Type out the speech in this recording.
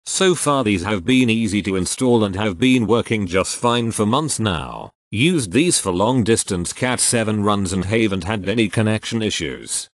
So far these have been easy to install and have been working just fine for months now. Used these for long distance CAT7 runs and haven't had any connection issues.